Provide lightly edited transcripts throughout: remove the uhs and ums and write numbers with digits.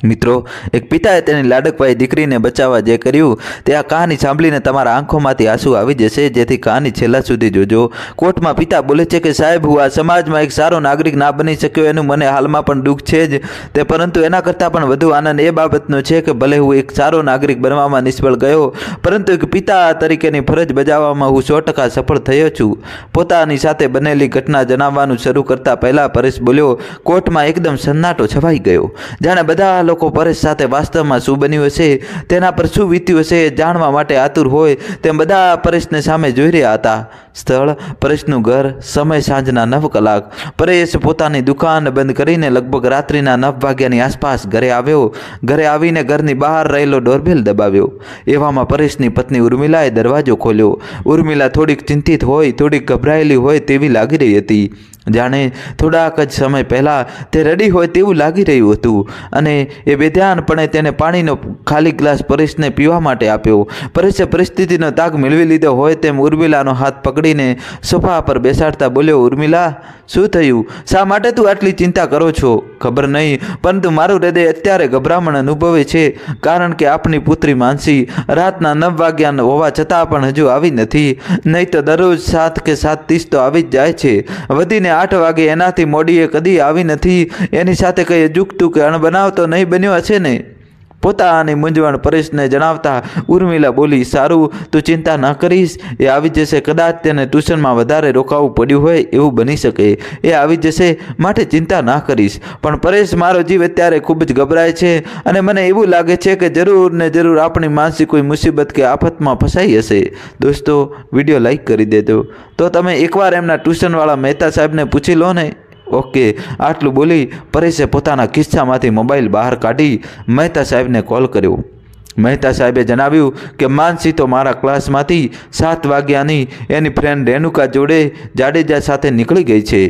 મિત્રો, એક પિતાએ તેની લાડકવાઈ દીકરીને બચાવવા જે કર્યું તે આ કહાની સાંભળીને તમારા આંખોમાંથી આંસુ આવી જશે, જેથી કહાની છેલ્લા સુધી જોજો। કોર્ટમાં પિતા બોલે છે કે સાહેબ, હું આ સમાજમાં એક સારો નાગરિક ના બની શક્યો એનું મને હાલમાં પણ દુઃખ છે જ તે, પરંતુ એના કરતાં પણ વધુ આનંદ એ બાબતનો છે કે ભલે હું એક સારો નાગરિક બનવામાં નિષ્ફળ ગયો, પરંતુ એક પિતા તરીકેની ફરજ બજાવવામાં હું 100% સફળ થયો છું। પોતાની સાથે બનેલી ઘટના જણાવવાનું શરૂ કરતા પહેલા પરેશ બોલ્યો। કોર્ટમાં એકદમ સન્નાટો છવાઈ ગયો, જાણે બધા લોકો પરેશ સાથે વાસ્તવમાં શું બન્યું હશે, તેના પર શું વીત્યું હશે એ જાણવા માટે આતુર હોય તેમ બધા પરેશને સામે જોઈ રહ્યા હતા। સ્થળ પરેશનું ઘર, સમય સાંજના 9 કલાક। પરેશ પોતાની દુકાન બંધ કરીને લગભગ રાત્રિના 9 વાગ્યાની આસપાસ ઘરે આવ્યો। ઘરે આવીને ઘરની બહાર રહેલો ડોરબેલ દબાવ્યો। એવામાં પરેશની પત્ની ઉર્મિલાએ દરવાજો ખોલ્યો। ઉર્મિલા થોડીક ચિંતિત હોય, થોડીક ગભરાયેલી હોય તેવી લાગી રહી હતી, જાણે થોડાક જ સમય પહેલાં તે રડી હોય તેવું લાગી રહ્યું હતું, અને એ બેધ્યાનપણે તેને પાણીનો ખાલી ગ્લાસ પરેશને પીવા માટે આપ્યો। પરેશે પરિસ્થિતિનો તાગ મેળવી લીધો હોય તેમ ઉર્મિલાનો હાથ પકડીને સોફા પર બેસાડતા બોલ્યો, ઉર્મિલા, શું થયું? શા માટે તું આટલી ચિંતા કરો છો? ખબર નહીં, પરંતુ મારું હૃદય અત્યારે ગભરામણ અનુભવે છે, કારણ કે આપણી પુત્રી માનસી રાતના 9 વાગ્યા હોવા છતાં પણ હજુ આવી નથી, નહીં તો દરરોજ 7 કે 7:30 તો આવી જ જાય છે, વધીને 8 વાગે, એનાથી મોડી એ કદી આવી નથી। એની સાથે કંઈ અજુગતું કે અણબનાવ તો નહીં બન્યો હશે ને? પોતાની મૂંઝવણ પરેશને જણાવતા ઉર્મિલા બોલી, સારું, તું ચિંતા ન કરીશ, એ આવી જશે। કદાચ તેને ટ્યુશનમાં વધારે રોકાવું પડ્યું હોય એવું બની શકે, એ આવી જશે, માટે ચિંતા ના કરીશ। પણ પરેશ, મારો જીવ અત્યારે ખૂબ જ ગભરાય છે, અને મને એવું લાગે છે કે જરૂર ને જરૂર આપણી માનસી કોઈ મુસીબત કે આફતમાં ફસાઈ હશે। દોસ્તો, વિડીયો લાઈક કરી દેજો, તો તમે એકવાર એમના ટ્યુશનવાળા મહેતા સાહેબને પૂછી લો ને। ઓકે, આટલું બોલી પરેશે પોતાના ખિસ્સામાંથી મોબાઈલ બહાર કાઢી મહેતા સાહેબને કોલ કર્યો। મહેતા સાહેબે જણાવ્યું કે માનસી તો મારા ક્લાસમાંથી 7 વાગ્યાની એની ફ્રેન્ડ રેણુકા જોડે જાડેજા સાથે નીકળી ગઈ છે।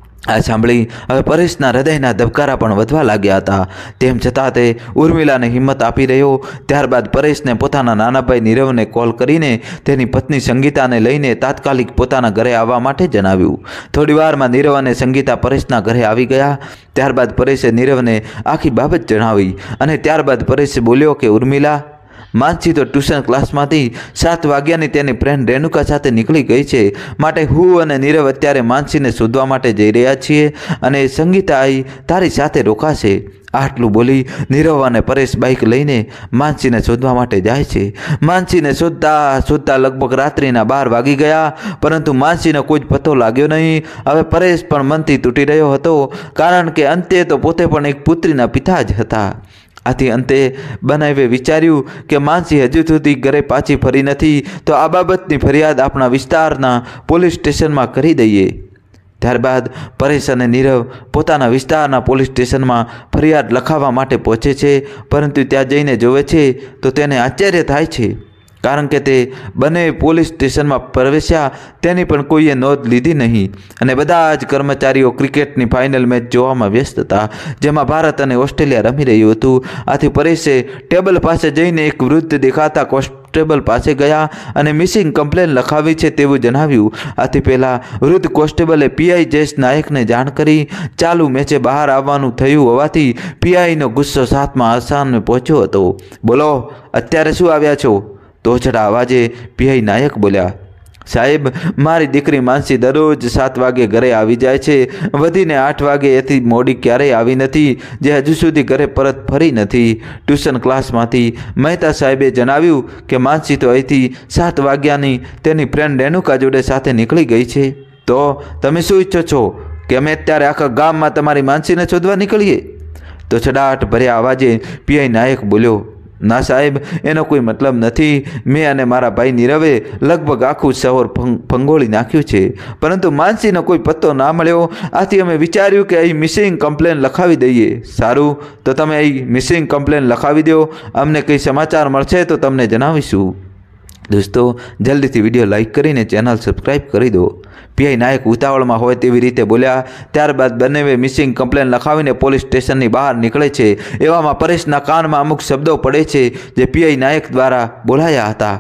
આ સાંભળી હવે પરેશના હૃદયના ધબકારા પણ વધવા લાગ્યા હતા, તેમ છતાં તે ઉર્મિલાને હિંમત આપી રહ્યો। ત્યારબાદ પરેશને પોતાના નાના ભાઈ નીરવને કોલ કરીને તેની પત્ની સંગીતાને લઈને તાત્કાલિક પોતાના ઘરે આવવા માટે જણાવ્યું। થોડી વારમાં નીરવ અને સંગીતા પરેશના ઘરે આવી ગયા। ત્યારબાદ પરેશે નીરવને આખી બાબત જણાવી, અને ત્યારબાદ પરેશે બોલ્યો કે ઉર્મિલા, માનસી તો ટ્યુશન ક્લાસમાંથી 7 વાગ્યાની તેની ફ્રેન્ડ રેણુકા સાથે નીકળી ગઈ છે, માટે હું અને નીરવ અત્યારે માનસીને શોધવા માટે જઈ રહ્યા છીએ, અને સંગીતા તારી સાથે રોકાશે। આટલું બોલી નીરવ અને પરેશ બાઇક લઈને માનસીને શોધવા માટે જાય છે। માનસીને શોધતા શોધતા લગભગ રાત્રિના 12 વાગી ગયા, પરંતુ માનસીનો કોઈ જ પત્તો લાગ્યો નહીં। હવે પરેશ પણ મનથી તૂટી રહ્યો હતો, કારણ કે અંતે તો પોતે પણ એક પુત્રીના પિતા જ હતા। આથી અંતે બનાવે વિચાર્યું કે માનસી હજુ સુધી ઘરે પાછી ફરી નથી, તો આ બાબતની ફરિયાદ આપણા વિસ્તારના પોલીસ સ્ટેશનમાં કરી દઈએ। ત્યારબાદ પરેશ અને નીરવ પોતાના વિસ્તારના પોલીસ સ્ટેશનમાં ફરિયાદ લખાવવા માટે પહોંચે છે, પરંતુ ત્યાં જઈને જોવે છે તો તેને આશ્ચર્ય થાય છે, કારણ કે તે બંને પોલીસ સ્ટેશનમાં પ્રવેશ્યા તેની પણ કોઈએ નોંધ લીધી નહીં, અને બધા જ કર્મચારીઓ ક્રિકેટની ફાઇનલ મેચ જોવામાં વ્યસ્ત હતા, જેમાં ભારત અને ઓસ્ટ્રેલિયા રમી રહ્યું હતું। આથી પરેશે ટેબલ પાસે જઈને એક વૃદ્ધ દેખાતા કોન્સ્ટેબલ પાસે ગયા અને મિસિંગ કમ્પ્લેન લખાવી છે તેવું જણાવ્યું। આથી પહેલાં વૃદ્ધ કોન્સ્ટેબલે પીઆઈ જયેશ નાયકને જાણ કરી। ચાલુ મેચે બહાર આવવાનું થયું હોવાથી પીઆઈનો ગુસ્સો 7મા આસમાને પહોંચ્યો હતો। બોલો, અત્યારે શું આવ્યા છો? તોછડા અવાજે પીઆઈ નાયક બોલ્યા, સાહેબ, મારી દીકરી માનસી દરરોજ 7 વાગે ઘરે આવી જાય છે, વધીને 8 વાગે, એથી મોડી ક્યારેય આવી નથી, જે હજુ સુધી ઘરે પરત ફરી નથી। ટ્યુશન ક્લાસમાંથી મહેતા સાહેબે જણાવ્યું કે માનસી તો અહીંથી 7 વાગ્યાની તેની ફ્રેન્ડ રેણુકા જોડે સાથે નીકળી ગઈ છે। તો તમે શું ઈચ્છો છો કે અમે અત્યારે આખા ગામમાં તમારી માનસીને શોધવા નીકળીએ? તો છડાટ ભર્યા અવાજે પીઆઈ નાયક બોલ્યો, ના સાહેબ, એનો કોઈ મતલબ નથી। મેં અને મારા ભાઈ નીરવે લગભગ આખું શહેર ફંગોળી નાખ્યું છે, પરંતુ માનસીનો કોઈ પત્તો ના મળ્યો। આથી અમે વિચાર્યું કે અહીં મિસિંગ કમ્પ્લેન લખાવી દઈએ। સારું, તો તમે અહીં મિસિંગ કમ્પ્લેન લખાવી દો, અમને કંઈ સમાચાર મળશે તો તમને જણાવીશું। દોસ્તો, જલ્દીથી વિડીયો લાઈક કરીને ચેનલ સબસ્ક્રાઈબ કરી દો। પીઆઈ નાયક ઉતાવળમાં હોય તેવી રીતે બોલ્યા। ત્યારબાદ બંનેએ મિસિંગ કમ્પ્લેન લખાવીને પોલીસ સ્ટેશનની બહાર નીકળે છે। એવામાં પરેશના કાનમાં અમુક શબ્દો પડે છે જે પીઆઈ નાયક દ્વારા બોલાયા હતા।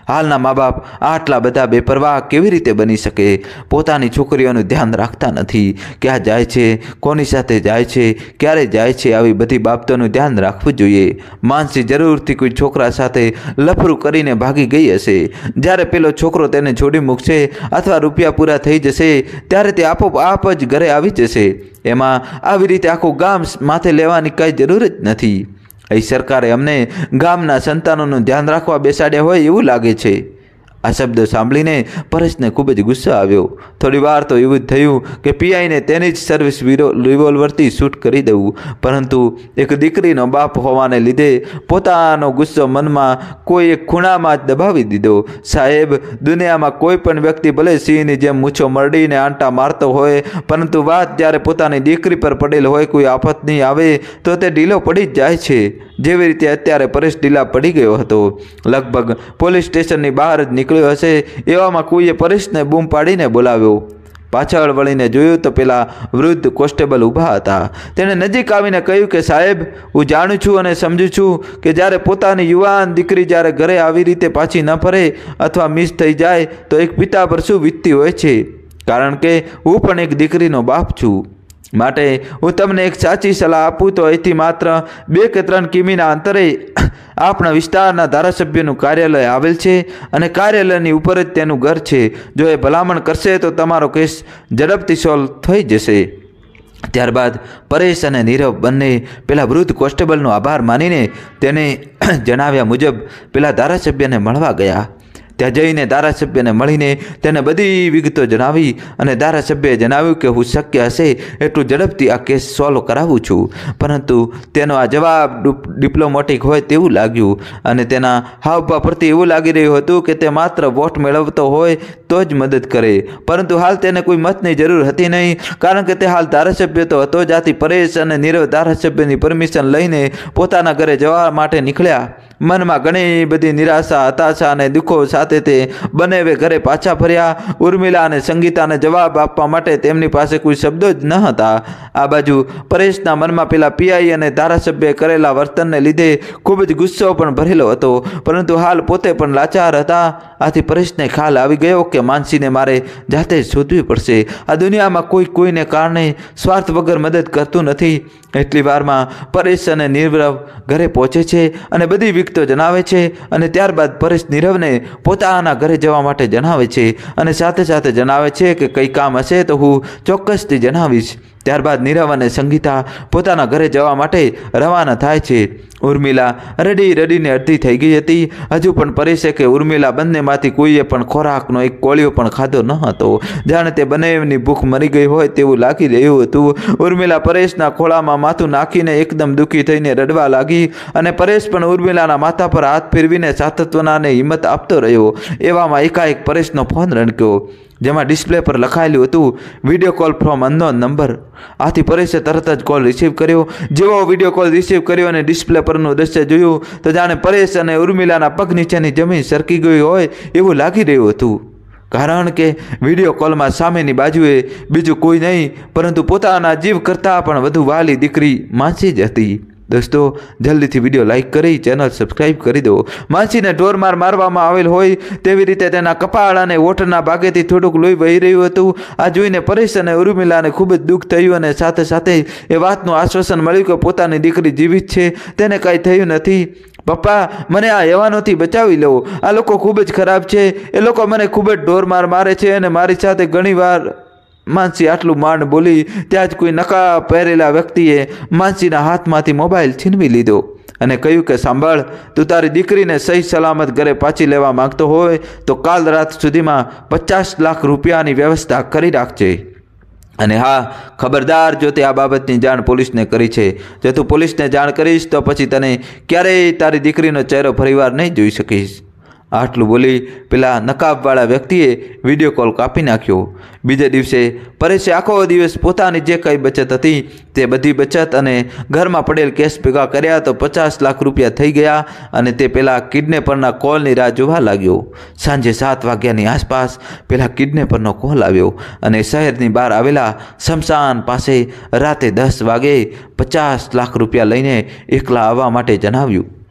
હાલના મા બાપ આટલા બધા બેપરવાહ કેવી રીતે બની શકે? પોતાની છોકરીઓનું ધ્યાન રાખતા નથી. ક્યાં જાય છે, કોની સાથે જાય છે, ક્યારે જાય છે, આવી બધી બાબતોનું ધ્યાન રાખવું જોઈએ. માનસી જરૂરથી કોઈ છોકરા સાથે લફરું કરીને ભાગી ગઈ હશે. જ્યારે પેલો છોકરો તેને છોડી મૂકશે અથવા રૂપિયા પૂરા થઈ જશે ત્યારે તે આપોઆપ જ ઘરે આવી જશે. એમાં આવી રીતે આખું ગામ માથે લેવાની કંઈ જરૂર જ નથી. અહીં સરકારે અમને ગામના સંતાનોનું ધ્યાન રાખવા બેસાડ્યા હોય એવું લાગે છે. આ શબ્દો સાંભળીને પરેશને ખૂબ જ ગુસ્સો આવ્યો. થોડી વાર તો એવું જ થયું કે પીઆઈને તેની જ સર્વિસ રિવોલ્વરથી શૂટ કરી દેવું, પરંતુ એક દીકરીનો બાપ હોવાને લીધે પોતાનો ગુસ્સો મનમાં કોઈ એક ખૂણામાં જ દબાવી દીધો. સાહેબ, દુનિયામાં કોઈ પણ વ્યક્તિ ભલે સિંહની જેમ મૂછો મરડીને આંટા મારતો હોય, પરંતુ વાત જ્યારે પોતાની દીકરી પર પડેલ હોય, કોઈ આફત નહીં આવે તો તે ઢીલો પડી જ જાય છે. જેવી રીતે અત્યારે પરેશ ઢીલા પડી ગયો હતો. લગભગ પોલીસ સ્ટેશનની બહાર જ નીકળ્યો હશે એવામાં કોઈએ પરેશને બૂમ પાડીને બોલાવ્યો. પાછળ વળીને જોયું તો પેલા વૃદ્ધ કોન્સ્ટેબલ ઊભા હતા. તેણે નજીક આવીને કહ્યું કે સાહેબ, હું જાણું છું અને સમજું છું કે જ્યારે પોતાની યુવાન દીકરી જ્યારે ઘરે આવી રીતે પાછી ન ફરે અથવા મિસ થઈ જાય તો એક પિતા પર શું વીતતી હોય છે. કારણ કે હું પણ એક દીકરીનો બાપ છું. માટે હું તમને એક સાચી સલાહ આપું તો અહીંથી માત્ર 2 કે 3 કિમીના અંતરે આપણા વિસ્તારના ધારાસભ્યનું કાર્યાલય આવેલ છે અને કાર્યાલયની ઉપર જ તેનું ઘર છે. જો એ ભલામણ કરશે તો તમારો કેસ ઝડપથી સોલ્વ થઈ જશે. ત્યારબાદ પરેશ અને નીરવ બંને પેલા વૃદ્ધ કોન્સ્ટેબલનો આભાર માનીને તેને જણાવ્યા મુજબ પેલા ધારાસભ્યને મળવા ગયા. ત્યાં જઈને ધારાસભ્યને મળીને તેને બધી વિગતો જણાવી અને ધારાસભ્યએ જણાવ્યું કે હું શક્ય હશે એટલું ઝડપથી આ કેસ સોલ્વ કરાવું છું. પરંતુ તેનો આ જવાબ ડિપ્લોમેટિક હોય તેવું લાગ્યું અને તેના હાવભાવ પરથી એવું લાગી રહ્યું હતું કે તે માત્ર વોટ મેળવતો હોય તો જ મદદ કરે, પરંતુ હાલ તેને કોઈ મતની જરૂર હતી નહીં, કારણ કે તે હાલ ધારાસભ્ય તો હતો જ. આથી પરેશ અને નીરવ ધારાસભ્યની પરમિશન લઈને પોતાના ઘરે જવા માટે નીકળ્યા. મનમાં ઘણી બધી નિરાશા, હતાશા અને દુઃખો સાથે તે બંને ઘરે પાછા ફર્યા. ઉર્મિલા અને સંગીતાને જવાબ આપવા માટે તેમની પાસે કોઈ શબ્દો જ ન હતા. આ બાજુ પરેશના મનમાં પેલા પીઆઈ અને ધારાસભ્યએ કરેલા વર્તનને લીધે ખૂબ જ ગુસ્સો પણ ભરેલો હતો, પરંતુ હાલ પોતે પણ લાચાર હતા. આથી પરેશને ખ્યાલ આવી ગયો કે માનસીને મારે જાતે જ શોધવી પડશે. આ દુનિયામાં કોઈ કોઈને કારણે સ્વાર્થ વગર મદદ કરતું નથી. એટલી વારમાં પરેશ અને નીરવ ઘરે પહોંચે છે અને બધી વિગતો જણાવે છે અને ત્યારબાદ પરેશ નીરવને પોતાના ઘરે જવા માટે જણાવે છે અને સાથે સાથે જણાવે છે કે કંઈ કામ હશે તો હું ચોક્કસથી જણાવીશ. ત્યારબાદ નીરવ અને સંગીતા પોતાના ઘરે જવા માટે રવાના થાય છે. ઉર્મિલા રડીને અડધી થઈ ગઈ હતી. હજુ પણ પરેશે કે ઉર્મિલા બંનેમાંથી કોઈએ પણ ખોરાકનો એક કોળિયો પણ ખાધો ન હતો. જાણે તે બંનેની ભૂખ મરી ગઈ હોય તેવું લાગી રહ્યું હતું. ઉર્મિલા પરેશના ખોળામાં માથું નાખીને એકદમ દુઃખી થઈને રડવા લાગી અને પરેશ પણ ઉર્મિલાના માથા પર હાથ ફેરવીને સાંત્વનાને હિંમત આપતો રહ્યો. એવામાં એકાએક પરેશનો ફોન રણક્યો, જેમાં ડિસ્પ્લે પર લખાયેલું હતું video call from unknown number. આથી પરેશે તરત જ કોલ રિસીવ કર્યો. જેવો વિડીયો કોલ રિસીવ કર્યો અને ડિસ્પ્લે પરનું દ્રશ્ય જોયું તો જાણે પરેશ અને ઉર્મિલાના પગ નીચેની જમીન સરકી ગઈ હોય એવું લાગી રહ્યું હતું. કારણ કે વિડીયો કોલમાં સામેની બાજુએ બીજું કોઈ નહીં પરંતુ પોતાના જીવ કરતાં પણ વધુ વાલી દીકરી માનસી જ હતી. દોસ્તો, જલ્દીથી વિડીયો લાઇક કરી ચેનલ સબસ્ક્રાઈબ કરી દો. માનસીને ઢોરમાર મારવામાં આવેલ હોય તેવી રીતે તેના કપાળ અને ઓઠના ભાગેથી થોડુંક લોહી વહી રહ્યું હતું. આ જોઈને પરેશ અને ઉર્મિલાને ખૂબ જ દુઃખ થયું અને સાથે સાથે એ વાતનું આશ્વાસન મળ્યું કે પોતાની દીકરી જીવિત છે, તેને કાંઈ થયું નથી. પપ્પા, મને આ યવાનોથી બચાવી લો. આ લોકો ખૂબ જ ખરાબ છે. એ લોકો મને ખૂબ જ ઢોરમાર મારે છે અને મારી સાથે ઘણીવાર. માનસી આટલું માંડ બોલી ત્યાં જ કોઈ નકાબ પહેરેલા વ્યક્તિએ માનસીના હાથમાંથી મોબાઈલ છીનવી લીધો અને કહ્યું કે સાંભળ, તું તારી દીકરીને સહી સલામત ઘરે પાછી લેવા માંગતો હોય તો કાલ રાત સુધીમાં 50 લાખ રૂપિયાની વ્યવસ્થા કરી રાખજે. અને હા, ખબરદાર, જો તે આ બાબતની જાણ પોલીસને કરી છે, જો તું પોલીસને જાણ કરીશ તો પછી તને ક્યારેય તારી દીકરીનો ચહેરો ફરીવાર નહીં જોઈ શકીશ. આટલું બોલી પેલા નકાબવાળા વ્યક્તિએ વિડીયો કોલ કાપી નાખ્યો. બીજે દિવસે પરેશે આખો દિવસ પોતાની જે કંઈ બચત હતી તે બધી બચત અને ઘરમાં પડેલ કેશ ભેગા કર્યા તો 50 લાખ રૂપિયા થઈ ગયા અને તે પેલા કિડનેપરના કોલની રાહ જોવા લાગ્યો. સાંજે 7 વાગ્યાની આસપાસ પેલા કિડનેપરનો કોલ આવ્યો અને શહેરની બહાર આવેલા શમશાન પાસે રાતે 10 વાગે 50 લાખ રૂપિયા લઈને એકલા આવવા માટે જણાવ્યું.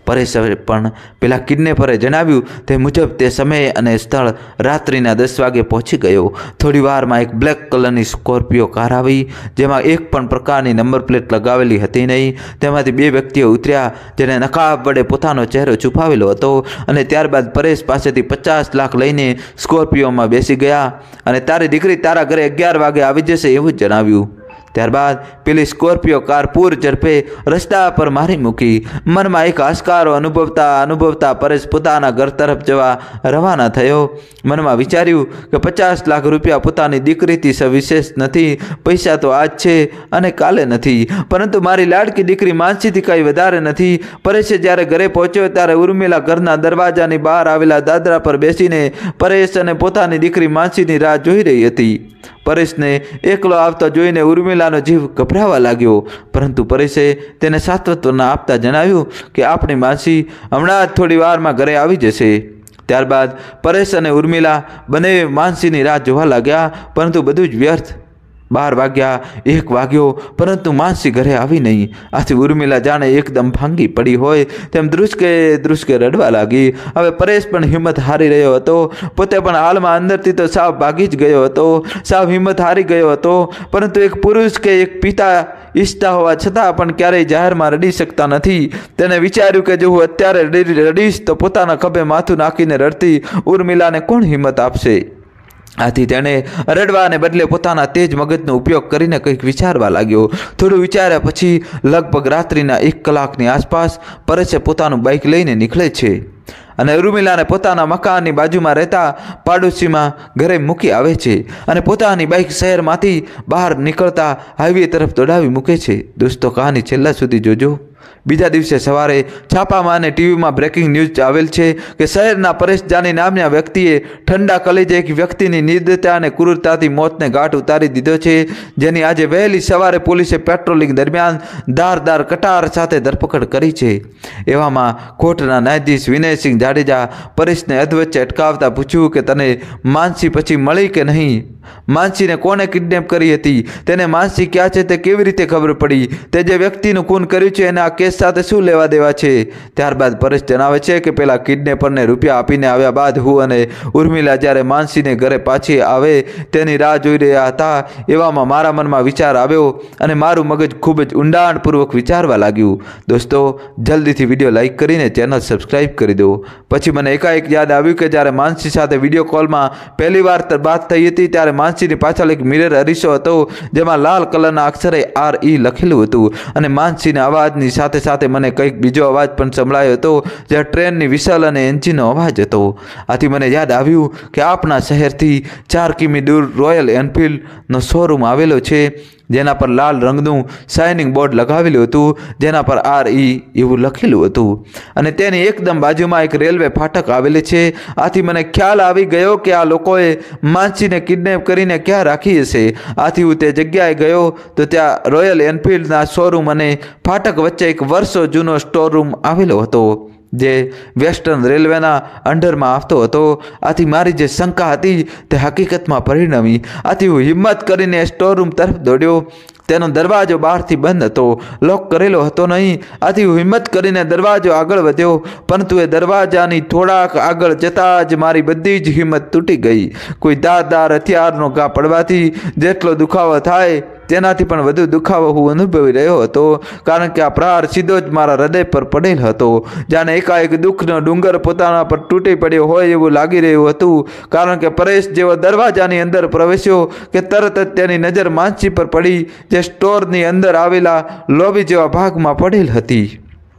પરેશે પણ પેલા કિડનેપરે જણાવ્યું તે મુજબ તે સમયે અને સ્થળ રાત્રિના 10 વાગે પહોંચી ગયો। થોડી વારમાં એક બ્લેક કલરની સ્કોર્પિયો કાર આવી, જેમાં એક પણ પ્રકારની નંબર પ્લેટ લગાવેલી હતી નહીં। તેમાંથી 2 વ્યક્તિઓ ઉતર્યા, જેને નકાબ વડે પોતાનો ચહેરો છુપાવેલો હતો, અને ત્યારબાદ પરેશ પાસેથી 50 લાખ લઈને સ્કોર્પિયોમાં બેસી ગયા અને તારી દીકરી તારા ઘરે 11 વાગે આવી જશે એવું જણાવ્યું। ત્યારબાદ પેલી સ્કોર્પિયો કાર પૂર ઝડપે રસ્તા પર મારી મૂકી। મનમાં એક હાશકારો અનુભવતા પરેશ પોતાના ઘર તરફ જવા રવાના થયો। મનમાં વિચાર્યું કે 50 લાખ રૂપિયા પોતાની દીકરીથી સવિશેષ નથી। પૈસા તો આજ છે અને કાલે નથી, પરંતુ મારી લાડકી દીકરી માનસીથી કંઈ વધારે નથી। પરેશે જ્યારે ઘરે પહોંચ્યો ત્યારે ઉર્મિલા ઘરના દરવાજાની બહાર આવેલા દાદરા પર બેસીને પરેશ અને પોતાની દીકરી માનસીની રાહ જોઈ રહી હતી। પરેશને એકલો આવતો જોઈને ઉર્મિલાનો જીવ ગભરાવા લાગ્યો, પરંતુ પરેશે તેને સાંત્વના આપતા જણાવ્યું કે આપણી માસી હમણાં જ થોડી વારમાં ઘરે આવી જશે। ત્યારબાદ પરેશ અને ઉર્મિલા બંને માનસીની રાહ જોવા લાગ્યા, પરંતુ બધું જ વ્યર્થ। 12 વાગ્યા, 1 વાગ્યો, પરંતુ માનસી ઘરે આવી નહીં। આથી ઉર્મિલા જાણે એકદમ ભાંગી પડી હોય તેમ ધ્રુસકે રડવા લાગી। હવે પરેશ પણ હિંમત હારી રહ્યો હતો। પોતે પણ હાલમાં અંદરથી તો સાવ ભાગી જ ગયો હતો, સાવ હિંમત હારી ગયો હતો, પરંતુ એક પુરુષ કે એક પિતા ઈચ્છતા હોવા છતાં પણ ક્યારેય જાહેરમાં રડી શકતા નથી। તેને વિચાર્યું કે જો હું અત્યારે રડીશ તો પોતાના ખભે માથું નાખીને રડતી ઉર્મિલાને કોણ હિંમત આપશે। આથી તેણે રડવાને બદલે પોતાના તેજ મગજનો ઉપયોગ કરીને કંઈક વિચારવા લાગ્યો। થોડું વિચાર્યા પછી લગભગ રાત્રિના 1 કલાકની આસપાસ પરેશે પોતાનું બાઇક લઈને નીકળે છે અને ઉર્મિલાને પોતાના મકાનની બાજુમાં રહેતા પાડોશીમાં ઘરે મૂકી આવે છે અને પોતાની બાઇક શહેરમાંથી બહાર નીકળતા હાઈવે તરફ દોડાવી મૂકે છે। દોસ્તો, કહાની છેલ્લા સુધી જોજો। બીજા દિવસે સવારે છાપામાં અને ટીવીમાં બ્રેકિંગ ન્યૂઝ આવેલ છે કે શહેરના પરેશ જાની નામના વ્યક્તિએ ઠંડા કલેજે એક વ્યક્તિની નિર્દયતા અને ક્રૂરતાથી મોતને ઘાટ ઉતારી દીધો છે, જેની આજે વહેલી સવારે પોલીસે પેટ્રોલિંગ દરમિયાન ધારદાર કટાર સાથે ધરપકડ કરી છે। એવામાં કોર્ટના ન્યાયાધીશ વિનયસિંહ જાડેજા પરેશને અધવચ્ચે અટકાવતા પૂછ્યું કે તને માનસી પછી મળી કે નહીં? માનસીને કોણે કિડનેપ કરી હતી? તેને માનસી ક્યાં છે તે કેવી રીતે ખબર પડી? તે જે વ્યક્તિનું ખૂન કર્યું છે એને આ કેસ સાથે શું લેવા દેવા છે? ત્યારબાદ પરેશ જણાવે છે કે પેલા કિડનેપરને રૂપિયા આપીને આવ્યા બાદ હું અને ઉર્મિલા જ્યારે માનસીને ઘરે પાછી આવે તેની રાહ જોઈ રહ્યા હતા। એવામાં મારા મનમાં વિચાર આવ્યો અને મારું મગજ ખૂબ જ ઊંડાણપૂર્વક વિચારવા લાગ્યું। દોસ્તો, જલ્દીથી વિડીયો લાઇક કરીને ચેનલ સબસ્ક્રાઈબ કરી દો। પછી મને એકાએક યાદ આવ્યું કે જ્યારે માનસી સાથે વિડીયો કોલમાં પહેલી વાર વાત થઈ હતી ત્યારે માનસીની પાછળ એક મિરર અરીસો હતો, જેમાં લાલ કલરના અક્ષરે RE લખેલું હતું, અને માનસીના અવાજની સાથે સાથે મને કંઈક બીજો અવાજ પણ સંભળાયો હતો, જે ટ્રેનની વિસલ અને એન્જિનનો અવાજ હતો। આથી મને યાદ આવ્યું કે આપણા શહેરથી 4 કિમી દૂર રોયલ એનફિલ્ડનો શોરૂમ આવેલો છે, જેના પર લાલ રંગનું શાઇનિંગ બોર્ડ લગાવેલું હતું, જેના પર RE એવું લખેલું હતું, અને તેની એકદમ બાજુમાં એક રેલવે ફાટક આવેલી છે। આથી મને ખ્યાલ આવી ગયો કે આ લોકોએ માનસીને કિડનેપ કરીને ક્યાં રાખી હશે। આથી હું તે જગ્યાએ ગયો તો ત્યાં રોયલ એનફિલ્ડના શોરૂમ અને ફાટક વચ્ચે એક વર્ષો જૂનો સ્ટોર રૂમ આવેલો હતો, જે વેસ્ટર્ન રેલવેના અંડરમાં આવતો હતો। આથી મારી જે શંકા હતી તે હકીકતમાં પરિણમી। આથી હું હિંમત કરીને સ્ટોર રૂમ તરફ દોડ્યો। તેનો દરવાજો બહારથી બંધ હતો, લોક કરેલો હતો નહીં। આથી હું હિંમત કરીને દરવાજો આગળ વધ્યો, પરંતુ એ દરવાજાની થોડાક આગળ જતાં જ મારી બધી જ હિંમત તૂટી ગઈ। કોઈ ધારદાર હથિયારનો ઘા પડવાથી જેટલો દુખાવો થાય તેનાથી પણ વધુ દુખાવો હું અનુભવી રહ્યો હતો, કારણ કે આ પ્રહાર સીધો જ મારા હૃદય પર પડેલ હતો। જાણે એકાએક દુઃખનો ડુંગર પોતાના પર તૂટી પડ્યો હોય એવું લાગી રહ્યું હતું, કારણ કે પરેશ જેવો દરવાજાની અંદર પ્રવેશ્યો કે તરત જ તેની નજર માનસી પર પડી, જે સ્ટોરની અંદર આવેલા લોબી જેવા ભાગમાં પડેલ હતી।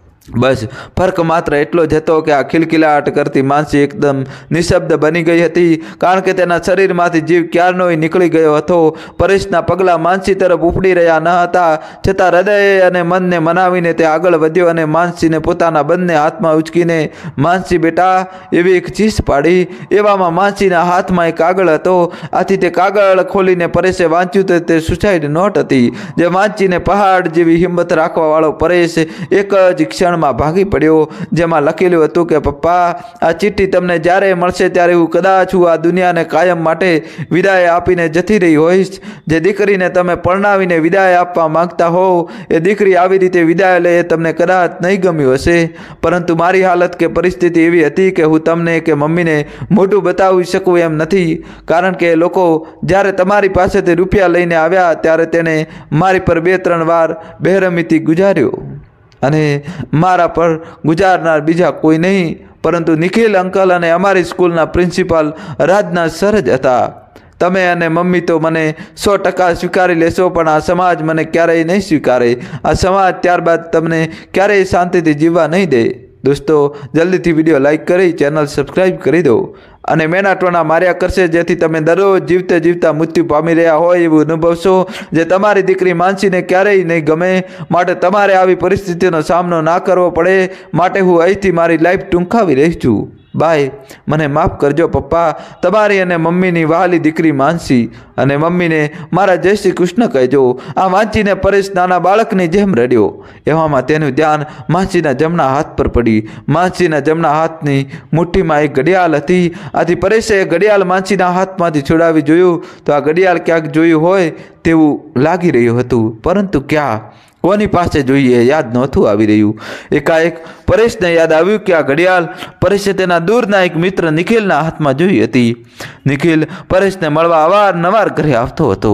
બસ ફર્ક માત્ર એટલો જ હતો કે આ ખિલખિલાટ કરતી માનસી એકદમ નિશબ્દ બની ગઈ હતી, કારણ કે તેના શરીરમાંથી જીવ ક્યારનોય નીકળી ગયો હતો। પરેશના પગલાં માનસી તરફ ઉપડી રહ્યા ન હતા, છતાં હૃદય અને મનને મનાવીને તે આગળ વધ્યો અને માનસીને પોતાના બંને હાથમાં ઉચકીને માનસી બેટા એવી એક ચીસ પાડી। એવામાં માનસીના હાથમાં એક કાગળ હતો। આથી તે કાગળ ખોલીને પરેશે વાંચ્યું તો તે સુસાઇડ નોટ હતી, જે વાંચીને પહાડ જેવી હિંમત રાખવાવાળો પરેશ એક જ ક્ષણ ક્ષણમાં ભાગી પડ્યો, જેમાં લખેલું હતું કે પપ્પા, આ ચિઠ્ઠી તમને જ્યારે મળશે ત્યારે હું કદાચ આ દુનિયાને કાયમ માટે વિદાય આપીને જતી રહી હોઈશ. જે દીકરીને તમે પરણાવીને વિદાય આપવા માંગતા હો એ દીકરી આવી રીતે વિદાય લે એ તમને કદાચ નહીં ગમ્યું હશે, પરંતુ મારી હાલત કે પરિસ્થિતિ એવી હતી કે હું તમને કે મમ્મીને મોઢું બતાવી શકું એમ નથી, કારણ કે લોકો જ્યારે તમારી પાસેથી રૂપિયા લઈને આવ્યા ત્યારે તેણે મારી પર 2-3 વાર બેરહમીથી ગુજાર્યો, અને મારા પર ગુજારનાર બીજા કોઈ નહીં પરંતુ નિખિલ અંકલ અને અમારી સ્કૂલના પ્રિન્સિપાલ રાજનાથ સર જ હતા. તમે અને મમ્મી તો મને 100% સ્વીકારી લેશો, પણ આ સમાજ મને ક્યારેય નહીં સ્વીકારે. આ સમાજ ત્યારબાદ તમને ક્યારેય શાંતિથી જીવવા નહીં દે. દોસ્તો, જલ્દીથી વિડીયો લાઈક કરી ચેનલ સબસ્ક્રાઈબ કરી દો અને મેનાટોના માર્યા કરશે, જેથી તમે દરરોજ જીવતે જીવતા મૃત્યુ પામી રહ્યા હોય એવું અનુભવશો, જે તમારી દીકરી માનસીને ક્યારેય નહીં ગમે. માટે તમારે આવી પરિસ્થિતિનો સામનો ના કરવો પડે માટે હું અહીંથી મારી લાઈફ ટૂંકાવી રહી છું. બાય. મને માફ કરજો પપ્પા. તમારી અને મમ્મીની વહાલી દીકરી માનસી. અને મમ્મીને મારા જય શ્રી કૃષ્ણ કહેજો. આ વાંચીને પરેશ નાના બાળકની જેમ રડ્યો. એવામાં તેનું ધ્યાન માનસીના જમણા હાથ પર પડી. માનસીના જમણા હાથની મુઠ્ઠીમાં એક ઘડિયાળ હતી. આથી પરેશે ઘડિયાળ માનસીના હાથમાંથી છોડાવી જોયું તો આ ઘડિયાળ ક્યાંક જોયું હોય તેવું લાગી રહ્યું હતું, પરંતુ ક્યાં, કોની પાસે જોઈએ યાદ નહોતું આવી રહ્યું. એકાએક પરેશને યાદ આવ્યું કે આ ઘડિયાળ પરેશે તેના દૂરના એક મિત્ર નિખિલના હાથમાં જોઈ હતી. નિખિલ પરેશને મળવા અવારનવાર ઘરે આવતો હતો.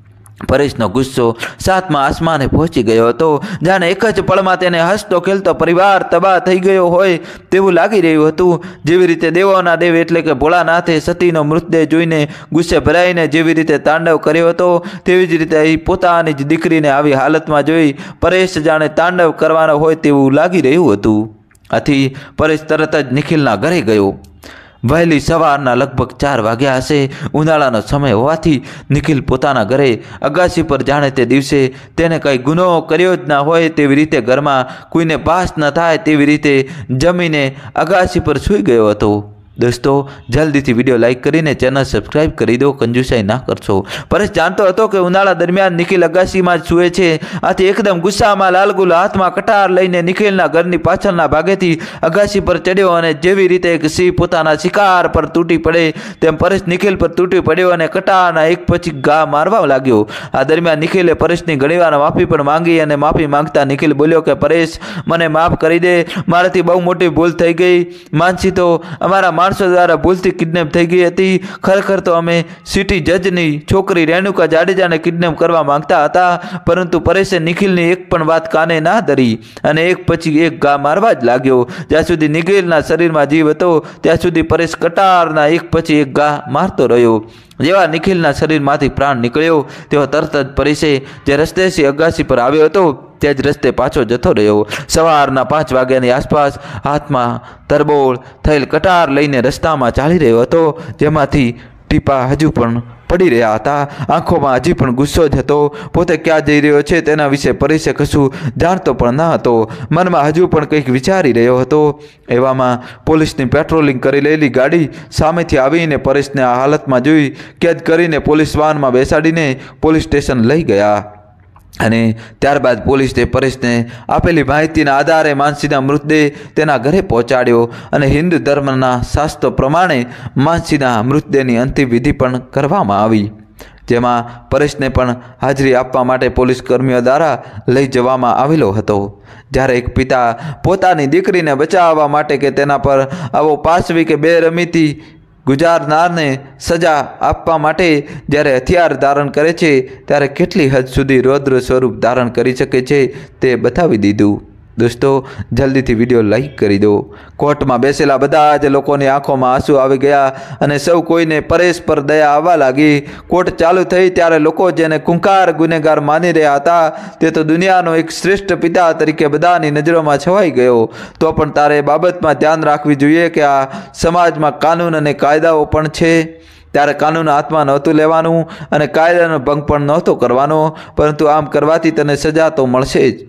પરેશનો ગુસ્સો 7મા આસમાને પહોંચી ગયો હતો. જાણે એક જ પળમાં તેને હસતો ખેલતો પરિવાર તબાહ થઈ ગયો હોય તેવું લાગી રહ્યું હતું. જેવી રીતે દેવોના દેવ એટલે કે ભોળાનાથે સતીનો મૃતદેહ જોઈને ગુસ્સે ભરાઈને જેવી રીતે તાંડવ કર્યો હતો, તેવી જ રીતે અહીં પોતાની જ દીકરીને આવી હાલતમાં જોઈ પરેશ જાણે તાંડવ કરવાનો હોય તેવું લાગી રહ્યું હતું. આથી પરેશ તરત જ નિખિલના ઘરે ગયો. વહેલી સવારના લગભગ 4 વાગ્યા હશે. ઉનાળાનો સમય હોવાથી નિખિલ પોતાના ઘરે અગાસી પર જાણે તે દિવસે તેને કંઈ ગુનો કર્યો જ ના હોય તેવી રીતે ઘરમાં કોઈને પાસ ન થાય તેવી રીતે જમીને અગાસી પર સૂઈ ગયો હતો. દોસ્તો, જલ્દીથી વિડીયો લાઈક કરીને ચેનલ સબસ્ક્રાઈબ કરી દો, કંજુસાઈ ના કરશો. પરેશ જાણતો હતો કે ઉનાળા દરમિયાન નિખિલ અગાસીમાં જ સૂએ છે. આથી એકદમ ગુસ્સામાં લાલગુલ હાથમાં કટાર લઈને નિખિલના ઘરની પાછળના ભાગેથી અગાસી પર ચડ્યો, અને જેવી રીતે એક સિંહ પોતાના શિકાર પર તૂટી પડે તેમ પરેશ નિખિલ પર તૂટી પડ્યો અને કટારના એક પછી ઘા મારવા લાગ્યો. આ દરમિયાન નિખિલે પરેશની ઘણીવાર માફી પણ માંગી, અને માફી માંગતા નિખિલ બોલ્યો કે પરેશ, મને માફ કરી દે, મારાથી બહુ મોટી ભૂલ થઈ ગઈ. માનસી તો અમારા માણસો દ્વારા ભૂલથી કિડનેપ થઈ ગઈ હતી. ખરેખર તો અમે સિટી જજની છોકરી રેણુકા જાડેજાને કિડનેપ કરવા માંગતા હતા, પરંતુ પરેશે નિખિલની એક પણ વાત કાને ના ધરી અને એક પછી એક ઘા મારવા જ લાગ્યો. જ્યાં સુધી નિખિલના શરીરમાં જીવ હતો ત્યાં સુધી પરેશ કટારના એક પછી એક ઘા મારતો રહ્યો. જેવા નિખિલના શરીરમાંથી પ્રાણ નીકળ્યો તેઓ તરત જ પરેશે જે રસ્તેથી અગાસી પર આવ્યો હતો તે જ રસ્તે પાછો જતો રહ્યો. સવારના 5 વાગ્યાની આસપાસ હાથમાં તરબોળ થયેલ કટાર લઈને રસ્તામાં ચાલી રહ્યો હતો, જેમાંથી ટીપા હજુ પણ પડી રહ્યા હતા. આંખોમાં હજી પણ ગુસ્સો જ હતો. પોતે ક્યાં જઈ રહ્યો છે તેના વિશે પરેશે કશું જાણતો પણ ન હતો. મનમાં હજુ પણ કંઈક વિચારી રહ્યો હતો. એવામાં પોલીસની પેટ્રોલિંગ કરી રહેલી ગાડી સામેથી આવીને પરેશને આ હાલતમાં જોઈ કેદ કરીને પોલીસ વાહનમાં બેસાડીને પોલીસ સ્ટેશન લઈ ગયા. અને ત્યારબાદ પોલીસે પરેશને આપેલી માહિતીના આધારે માનસીના મૃતદેહ તેના ઘરે પહોંચાડ્યો, અને હિન્દુ ધર્મના શાસ્ત્રો પ્રમાણે માનસીના મૃતદેહની અંતિમ વિધિ પણ કરવામાં આવી, જેમાં પરેશને પણ હાજરી આપવા માટે પોલીસ કર્મીઓ દ્વારા લઈ જવામાં આવેલો હતો. જ્યારે એક પિતા પોતાની દીકરીને બચાવવા માટે કે તેના પર આવો પાશવી કે બેરહમીથી ગુજારનારને સજા આપવા માટે જ્યારે હથિયાર ધારણ કરે છે ત્યારે કેટલી હદ સુધી રૌદ્ર સ્વરૂપ ધારણ કરી શકે છે તે બતાવી દીધું. દોસ્તો, જલ્દીથી વિડીયો લાઈક કરી દો. કોર્ટમાં બેસેલા બધા જ લોકોની આંખોમાં આંસુ આવી ગયા અને સૌ કોઈને પરેશ પર દયા આવવા લાગી. કોર્ટ ચાલુ થઈ ત્યારે લોકો જેને ખૂંખાર ગુનેગાર માની રહ્યા હતા તે તો દુનિયાનો એક શ્રેષ્ઠ પિતા તરીકે બધાની નજરોમાં છવાઈ ગયો. તો પણ તારે એ બાબતમાં ધ્યાન રાખવી જોઈએ કે આ સમાજમાં કાનૂન અને કાયદાઓ પણ છે. ત્યારે કાનૂન હાથમાં નહોતું લેવાનું અને કાયદાનો ભંગ પણ નહોતો કરવાનો, પરંતુ આમ કરવાથી તને સજા તો મળશે જ.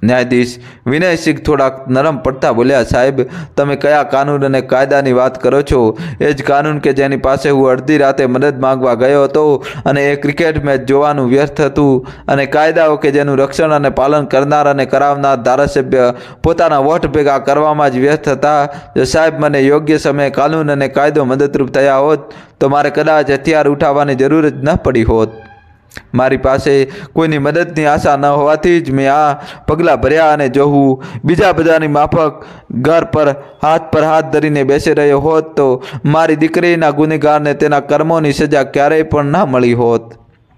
ન્યાયાધીશ વિનયસિંહ થોડાક નરમ પડતા બોલ્યા, સાહેબ, તમે કયા કાનૂન અને કાયદાની વાત કરો છો? એ જ કાનૂન કે જેની પાસે હું અડધી રાતે મદદ માંગવા ગયો હતો અને એ ક્રિકેટ મેચ જોવાનું વ્યર્થ હતું, અને કાયદાઓ કે જેનું રક્ષણ અને પાલન કરનાર અને કરાવનાર ધારાસભ્ય પોતાના વોટ ભેગા કરવામાં જ વ્યર્થ હતા. જો સાહેબ મને યોગ્ય સમયે કાનૂન અને કાયદો મદદરૂપ થયા હોત તો મારે કદાચ હથિયાર ઉઠાવવાની જરૂર જ ન પડી હોત. મારી પાસે કોઈની મદદની આશા ન હોવાથી જ મેં આ પગલાં ભર્યા, અને જો હું બીજા બધાની માફક ઘર પર હાથ ધરીને બેસી રહ્યો હોત તો મારી દીકરીના ગુનેગારને તેના કર્મોની સજા ક્યારેય પણ ના મળી હોત.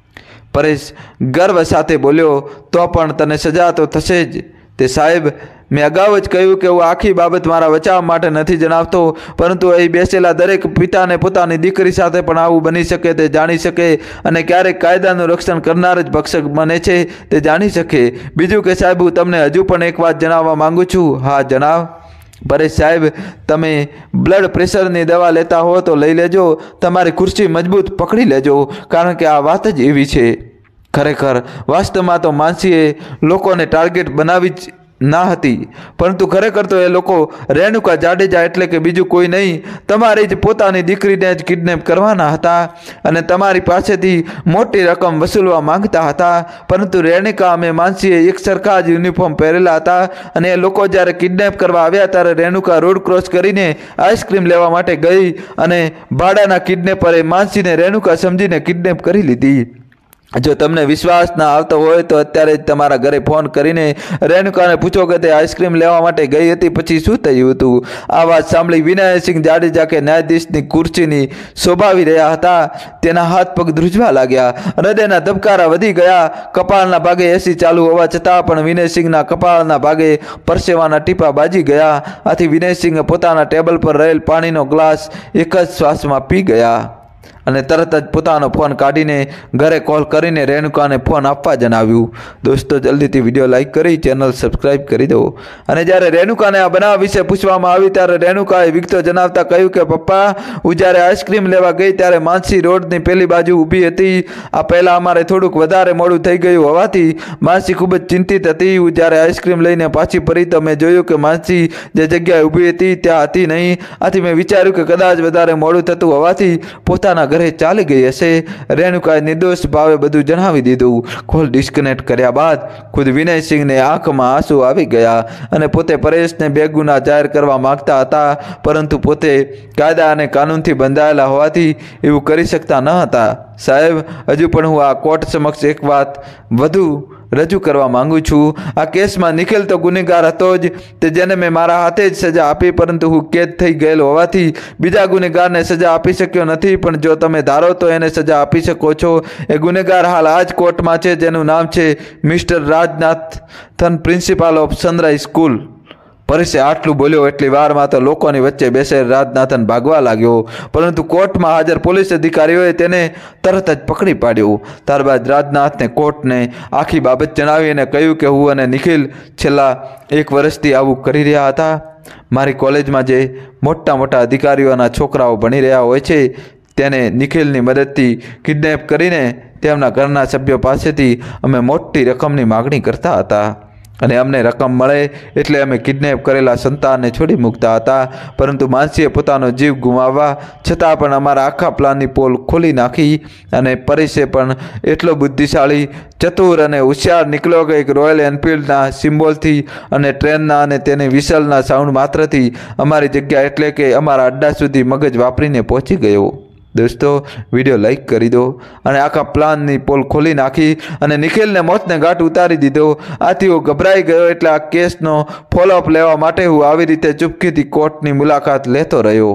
પરેશ ગર્વ સાથે બોલ્યો, તો પણ તને સજા તો થશે જ. તે સાહેબ, મેં અગાઉ જ કહ્યું કે હું આખી બાબત મારા બચાવ માટે નથી જણાવતો, પરંતુ અહીં બેસેલા દરેક પિતાને પોતાની દીકરી સાથે પણ આવું બની શકે તે જાણી શકે, અને ક્યારેક કાયદાનું રક્ષણ કરનાર જ ભક્ષક બને છે તે જાણી શકે. બીજું કે સાહેબ, હું તમને હજુ પણ એક વાત જણાવવા માંગુ છું. હા, જણાવ. પરેશ સાહેબ, તમે બ્લડ પ્રેશરની દવા લેતા હો તો લઈ લેજો, તમારી ખુરશી મજબૂત પકડી લેજો, કારણ કે આ વાત જ એવી છે. ખરેખર વાસ્તવમાં તો માનસીએ લોકોને ટાર્ગેટ બનાવી જ ના હતી, પરંતુ ખરેખર તો એ લોકો રેણુકા જાડેજા એટલે કે બીજું કોઈ નહીં, તમારી જ પોતાની દીકરીને જ કિડનેપ કરવાના હતા અને તમારી પાસેથી મોટી રકમ વસૂલવા માંગતા હતા. પરંતુ રેણુકા અને માનસીએ એક સરખા જ યુનિફોર્મ પહેરેલા હતા, અને એ લોકો જ્યારે કિડનેપ કરવા આવ્યા ત્યારે રેણુકા રોડ ક્રોસ કરીને આઈસ્ક્રીમ લેવા માટે ગઈ, અને ભાડાના કિડનેપરે માનસીને રેણુકા સમજીને કિડનેપ કરી લીધી. જો તમને વિશ્વાસ ના આવતો હોય તો અત્યારે જ તમારા ઘરે ફોન કરીને રેણુકાને પૂછો કે તે આઈસ્ક્રીમ લેવા માટે ગઈ હતી, પછી શું થયું હતું. આ વાત સાંભળી વિનયસિંહ જાડેજા કે ન્યાયાધીશની ખુરશીની શોભાવી રહ્યા હતા. તેના હાથ પગ ધ્રુજવા લાગ્યા, હૃદયના ધબકારા વધી ગયા. કપાળના ભાગે એસી ચાલુ હોવા છતાં પણ વિનયસિંહના કપાળના ભાગે પરસેવાના ટીપા બાજી ગયા. આથી વિનયસિંહે પોતાના ટેબલ પર રહેલ પાણીનો ગ્લાસ એક જ શ્વાસમાં પી ગયા અને તરત જ પોતાનો ફોન કાઢીને ઘરે કોલ કરીને રેણુકાને ફોન આપવા જણાવ્યું. દોસ્તો, જલ્દીથી વિડીયો લાઇક કરી ચેનલ સબસ્ક્રાઈબ કરી દો. અને જ્યારે રેણુકાને આ બનાવ વિશે પૂછવામાં આવી ત્યારે રેણુકાએ વિગતો જણાવતા કહ્યું કે પપ્પા, હું જ્યારે આઈસ્ક્રીમ લેવા ગઈ ત્યારે માનસી રોડની પેલી બાજુ ઊભી હતી. આ પહેલાં અમારે થોડુંક વધારે મોડું થઈ ગયું હોવાથી માનસી ખૂબ જ ચિંતિત હતી. હું જ્યારે આઈસ્ક્રીમ લઈને પાછી ફરી તો મેં જોયું કે માનસી જે જગ્યાએ ઊભી હતી ત્યાં હતી નહીં. આથી મેં વિચાર્યું કે કદાચ વધારે મોડું થતું હોવાથી પોતાના ઘરે ચાલી ગઈ હશે. રેણુકાએ નિર્દોષ ભાવે બધું જણાવી દીધું. કોલ ડિસ્કનેક્ટ કર્યા બાદ ખુદ વિનયસિંહને આંખમાં આંસુ આવી ગયા અને પોતે પરેશને બેગુનાહ જાહેર કરવા માંગતા હતા, પરંતુ પોતે કાયદા અને કાનૂનથી બંધાયેલા હોવાથી એવું કરી શકતા ન હતા. સાહેબ, હજુ પણ હું આ કોર્ટ સમક્ષ એક વાત વધુ રજૂ કરવા માંગુ છું. આ કેસમાં નિખિલ તો ગુનેગાર હતો જ, તે જેને મેં મારા હાથે જ સજા આપી, પરંતુ હું કેદ થઈ ગયેલો હોવાથી બીજા ગુનેગારને સજા આપી શક્યો નથી. પણ જો તમે ધારો તો એને સજા આપી શકો છો. એ ગુનેગાર હાલ આ જ કોર્ટમાં છે, જેનું નામ છે mister Rajanathan, principal of Sunrise School. પરેશે આટલું બોલ્યો એટલી વારમાં તો લોકોની વચ્ચે બેસેલ રાજનાથન ભાગવા લાગ્યો, પરંતુ કોર્ટમાં હાજર પોલીસ અધિકારીઓએ તેને તરત જ પકડી પાડ્યો. ત્યારબાદ રાજનાથને કોર્ટને આખી બાબત જણાવી અને કહ્યું કે હું અને નિખિલ છેલ્લા 1 વર્ષથી આવું કરી રહ્યા હતા. મારી કોલેજમાં જે મોટા અધિકારીઓના છોકરાઓ ભણી રહ્યા હોય છે તેને નિખિલની મદદથી કિડનેપ કરીને તેમના ઘરના સભ્યો પાસેથી અમે મોટી રકમની માગણી કરતા હતા, અને અમને રકમ મળે એટલે અમે કિડનેપ કરેલા સંતાનને છોડી મૂકતા હતા. પરંતુ માનસીએ પોતાનો જીવ ગુમાવવા છતાં પણ અમારા આખા પ્લાનની પોલ ખોલી નાખી, અને પરેશે પણ એટલો બુદ્ધિશાળી, ચતુર અને હોશિયાર નીકળ્યો કે એક રોયલ એનફિલ્ડના સિમ્બોલથી અને ટ્રેનના અને તેની વિસલના સાઉન્ડ માત્રથી અમારી જગ્યા એટલે કે અમારા અડ્ડા સુધી મગજ વાપરીને પહોંચી ગયો. દોસ્તો, વિડીયો લાઈક કરી દો અને આખા પ્લાનની પોલ ખોલી નાખી અને નિખિલને મોતને ઘાટ ઉતારી દીધો. આથી હું ગભરાઈ ગયો, એટલે આ કેસનો ફોલોઅપ લેવા માટે હું આવી રીતે ચૂપકીથી કોર્ટની મુલાકાત લેતો રહ્યો.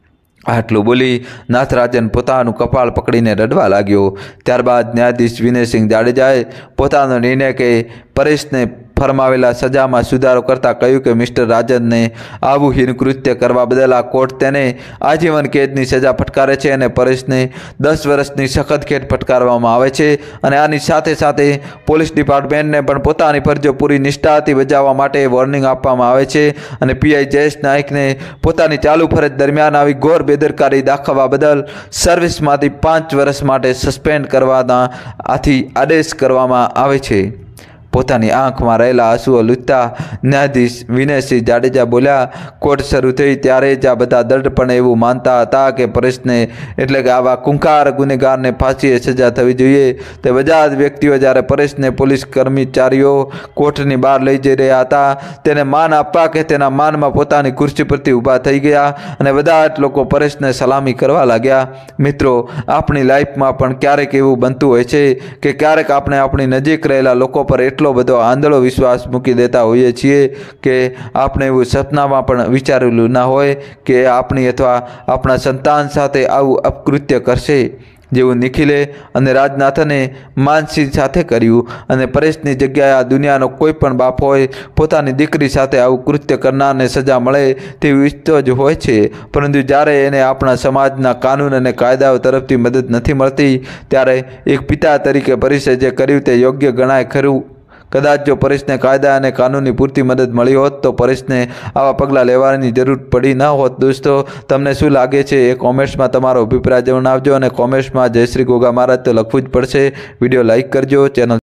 આટલું બોલી નાથરાજન પોતાનું કપાળ પકડીને રડવા લાગ્યો. ત્યારબાદ ન્યાયાધીશ વિનયસિંહ જાડેજાએ પોતાનો નિર્ણય કે પરેશને ફરમાવેલા સજામાં સુધારો કરતાં કહ્યું કે મિસ્ટર રાજનને આવું હીન કૃત્ય કરવા બદલ આ કોર્ટ તેને આજીવન કેદની સજા ફટકારે છે અને પરેશને 10 વર્ષની સખત કેદ ફટકારવામાં આવે છે. અને આની સાથે સાથે પોલીસ ડિપાર્ટમેન્ટને પણ પોતાની ફરજો પૂરી નિષ્ઠાથી બજાવવા માટે વોર્નિંગ આપવામાં આવે છે. અને પીઆઈ જયેશ નાયકને પોતાની ચાલુ ફરજ દરમિયાન આવી ઘોર બેદરકારી દાખવવા બદલ સર્વિસમાંથી 5 વર્ષ માટે સસ્પેન્ડ કરવાના આથી આદેશ કરવામાં આવે છે. પોતાની આંખમાં રહેલા આંસુઓ લૂંટતા ન્યાયાધીશ વિનયસિંહ જાડેજા બોલ્યા, કોર્ટ શરૂ થઈ ત્યારે જ આ બધા દૃઢપણે એવું માનતા હતા કે પરેશને એટલે કે આવા ખૂંખાર ગુનેગારને ફાંસીએ સજા થવી જોઈએ. તે બધા જ વ્યક્તિઓ જ્યારે પરેશને પોલીસ કર્મચારીઓ કોર્ટની બહાર લઈ જઈ રહ્યા હતા તેને માન આપવા કે તેના માનમાં પોતાની ખુરશી પરથી ઊભા થઈ ગયા અને બધા જ લોકો પરેશને સલામી કરવા લાગ્યા. મિત્રો, આપણી લાઈફમાં પણ ક્યારેક એવું બનતું હોય છે કે ક્યારેક આપણે આપણી નજીક રહેલા લોકો પર એટલો બધો આંધળો વિશ્વાસ મૂકી દેતા હોઈએ છીએ કે આપણે એવું સપનામાં પણ વિચારેલું ના હોય કે આપણી અથવા આપણા સંતાન સાથે આવું અપકૃત્ય કરશે, જેવું નિખિલે અને રાજનાથને માનસી સાથે કર્યું. અને પરેશની જગ્યાએ આ દુનિયાનો કોઈ પણ બાપ હોય પોતાની દીકરી સાથે આવું કૃત્ય કરનારને સજા મળે તેવું ઈચ્છતો જ હોય છે, પરંતુ જ્યારે એને આપણા સમાજના કાનૂન અને કાયદાઓ તરફથી મદદ નથી મળતી ત્યારે એક પિતા તરીકે પરેશે જે કર્યું તે યોગ્ય ગણાય ખરું? કદાચ જો પરેશને કાયદા અને કાનૂની પૂરતી મદદ મળી હોત તો પરેશને આવા પગલાં લેવાની જરૂર પડી ન હોત. દોસ્તો, તમને શું લાગે છે એ કોમેન્ટ્સમાં તમારો અભિપ્રાય જણાવજો અને કોમેન્ટ્સમાં જય શ્રી ગોગા મહારાજ તો લખવું જ પડશે. વિડીયો લાઇક કરજો, ચેનલ